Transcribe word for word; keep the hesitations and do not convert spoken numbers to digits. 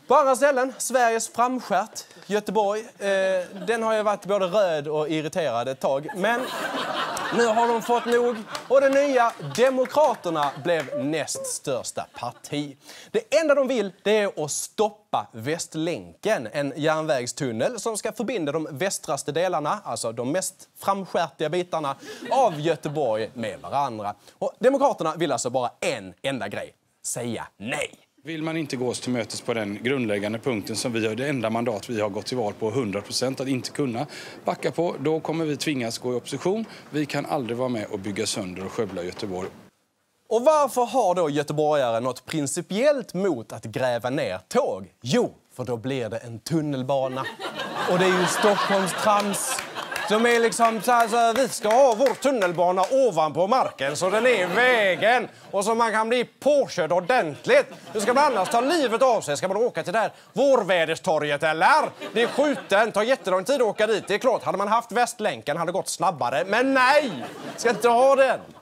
På andra ställen, Sveriges framskärt, Göteborg. Eh, den har ju varit både röd och irriterad ett tag. Men nu har de fått nog och det nya Demokraterna blev näst största parti. Det enda de vill det är att stoppa Västlänken, en järnvägstunnel som ska förbinda de västraste delarna, alltså de mest framskärtiga bitarna av Göteborg med varandra. Och Demokraterna vill alltså bara en enda grej, säga nej. Vill man inte gå oss till mötes på den grundläggande punkten som vi har, det enda mandat vi har gått till val på hundra procent att inte kunna backa på, då kommer vi tvingas gå i opposition. Vi kan aldrig vara med och bygga sönder och skövla Göteborg. Och varför har då göteborgare något principiellt mot att gräva ner tåg? Jo, för då blir det en tunnelbana. Och det är ju Stockholms trams. De är liksom så här, så här, vi ska ha vår tunnelbana ovanpå marken så den är vägen. Och så man kan bli påkörd ordentligt. Nu ska man annars ta livet av sig. Ska man åka till det här vårväderstorget eller? Det är skjuten, tar jättelång tid att åka dit. Det är klart, hade man haft Västlänken hade det gått snabbare. Men nej, ska inte ha den.